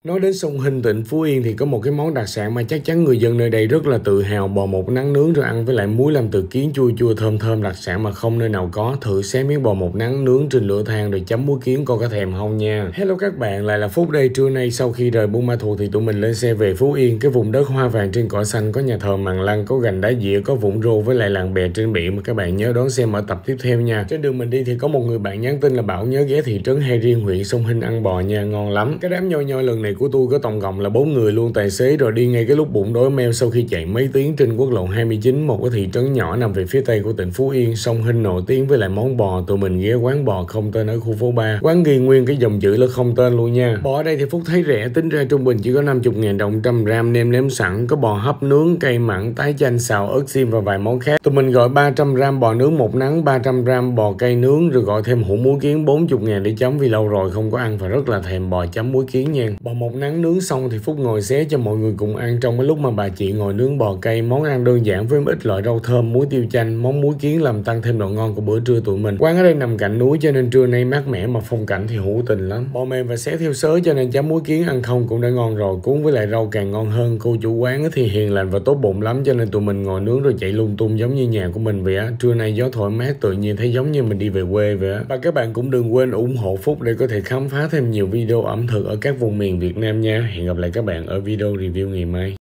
Nói đến sông Hinh tỉnh Phú Yên thì có một cái món đặc sản mà chắc chắn người dân nơi đây rất là tự hào, bò một nắng nướng rồi ăn với lại muối làm từ kiến chua chua thơm thơm, đặc sản mà không nơi nào có. Thử xé miếng bò một nắng nướng trên lửa than rồi chấm muối kiến coi có thèm không nha. Hello các bạn, lại là Phúc đây. Trưa nay sau khi rời Buôn Ma Thuột thì tụi mình lên xe về Phú Yên, cái vùng đất hoa vàng trên cỏ xanh, có nhà thờ Mằng Lăng, có gành đá dĩa, có vũng rô với lại làng bè trên biển mà các bạn nhớ đón xem ở tập tiếp theo nha. Trên đường mình đi thì có một người bạn nhắn tin là bảo nhớ ghé thị trấn Hai Riêng, huyện Sông Hinh ăn bò nha, ngon lắm. Cái đám nhoi lần này của tôi có tổng cộng là 4 người luôn, tài xế rồi đi ngay cái lúc bụng đói meo sau khi chạy mấy tiếng trên quốc lộ 29, một cái thị trấn nhỏ nằm về phía tây của tỉnh Phú Yên. Sông Hinh nổi tiếng với lại món bò, tụi mình ghé quán bò không tên ở khu phố 3. Quán ghi nguyên cái dòng chữ là không tên luôn nha. Bò ở đây thì Phúc thấy rẻ, tính ra trung bình chỉ có 50.000 đồng 100 gram, nêm nếm sẵn, có bò hấp nướng, cây mặn, tái chanh, xào ớt xiêm và vài món khác. Tụi mình gọi 300 gram bò nướng một nắng, 300 gram bò cây nướng, rồi gọi thêm hũ muối kiến 40.000 để chấm, vì lâu rồi không có ăn và rất là thèm bò chấm muối kiến nha. Bò một nắng nướng xong thì Phúc ngồi xé cho mọi người cùng ăn trong cái lúc mà bà chị ngồi nướng bò cây. Món ăn đơn giản với ít loại rau thơm, muối tiêu chanh, món muối kiến làm tăng thêm độ ngon của bữa trưa tụi mình. Quán ở đây nằm cạnh núi cho nên trưa nay mát mẻ mà phong cảnh thì hữu tình lắm. Bò mềm và xé theo sớ cho nên chấm muối kiến ăn không cũng đã ngon rồi, cuốn với lại rau càng ngon hơn. Cô chủ quán thì hiền lành và tốt bụng lắm cho nên tụi mình ngồi nướng rồi chạy lung tung giống như nhà của mình vậy á. Trưa nay gió thoải mát, tự nhiên thấy giống như mình đi về quê vậy á. Và các bạn cũng đừng quên ủng hộ Phúc để có thể khám phá thêm nhiều video ẩm thực ở các vùng miền Việt Nam nha. Hẹn gặp lại các bạn ở video review ngày mai.